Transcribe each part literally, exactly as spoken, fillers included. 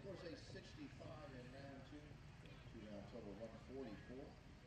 Scores a sixty-five in round two. Two round total one forty-four.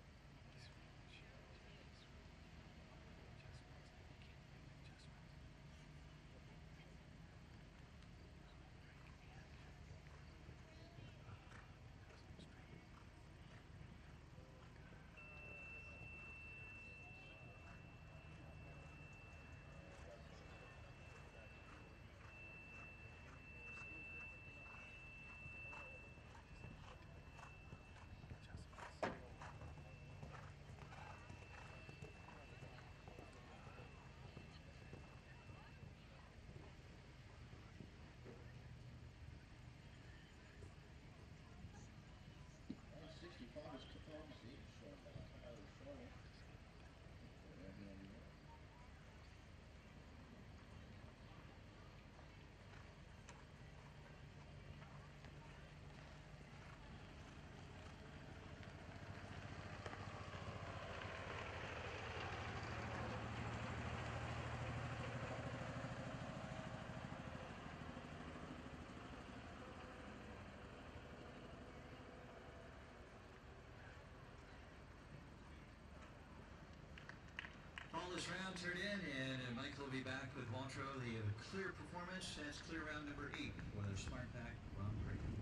sixty-five is Capone, ShowNet. All this round turned in, and Michael will be back with Waltraut. They have a clear performance. That's clear round number eight for their SmartPak Grand Prix.